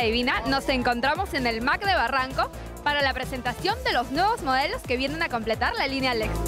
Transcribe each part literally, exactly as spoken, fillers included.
adivina, nos encontramos en el M A C de Barranco para la presentación de los nuevos modelos que vienen a completar la línea Lexus.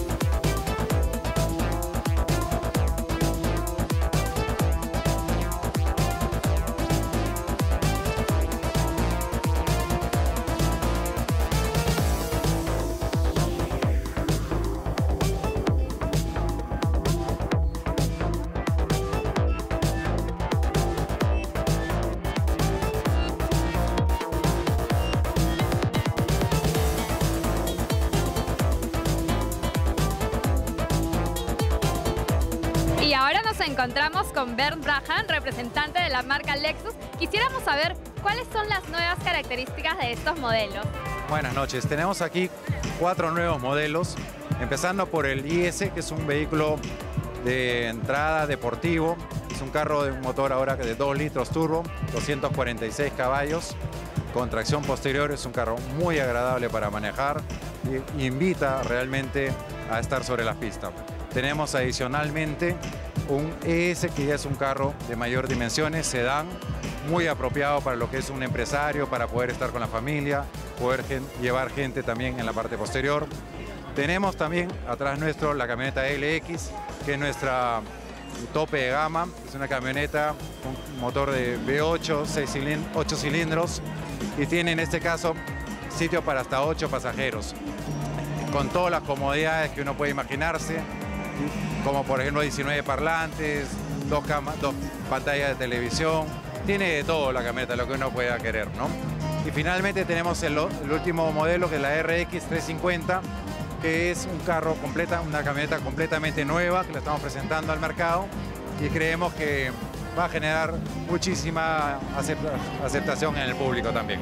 Y ahora nos encontramos con Bernd Braham, representante de la marca Lexus. Quisiéramos saber cuáles son las nuevas características de estos modelos. Buenas noches, tenemos aquí cuatro nuevos modelos, empezando por el I S, que es un vehículo de entrada deportivo. Es un carro de un motor ahora de dos litros turbo, doscientos cuarenta y seis caballos, con tracción posterior. Es un carro muy agradable para manejar y invita realmente a estar sobre las pistas. Tenemos adicionalmente un E S, que ya es un carro de mayor dimensiones, sedán, muy apropiado para lo que es un empresario, para poder estar con la familia, poder gen- llevar gente también en la parte posterior. Tenemos también atrás nuestro la camioneta L X, que es nuestra tope de gama. Es una camioneta con motor de V ocho, seis cilindros, ocho cilindros, y tiene en este caso sitio para hasta ocho pasajeros, con todas las comodidades que uno puede imaginarse, como por ejemplo diecinueve parlantes, dos, camas, dos pantallas de televisión. Tiene de todo la camioneta, lo que uno pueda querer, ¿no? Y finalmente tenemos el, el último modelo, que es la R X trescientos cincuenta, que es un carro completa, una camioneta completamente nueva que la estamos presentando al mercado, y creemos que va a generar muchísima aceptación en el público también.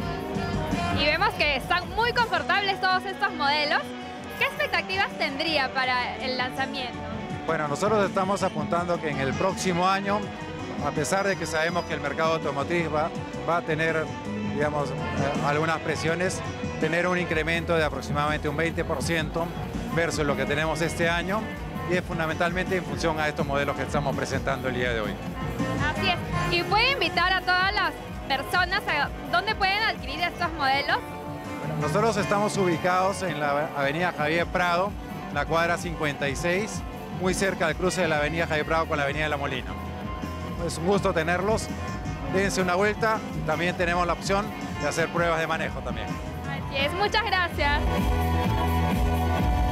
Y vemos que están muy confortables todos estos modelos. ¿Qué expectativas tendría para el lanzamiento? Bueno, nosotros estamos apuntando que en el próximo año, a pesar de que sabemos que el mercado automotriz va, va a tener, digamos, eh, algunas presiones, tener un incremento de aproximadamente un veinte por ciento versus lo que tenemos este año, y es fundamentalmente en función a estos modelos que estamos presentando el día de hoy. Así es. ¿Y puede invitar a todas las personas a dónde pueden adquirir estos modelos? Bueno, nosotros estamos ubicados en la avenida Javier Prado, la cuadra cincuenta y seis, muy cerca del cruce de la avenida Javier Prado con la avenida La Molina. Es un gusto tenerlos. Dense una vuelta. También tenemos la opción de hacer pruebas de manejo también. Así es. Muchas gracias.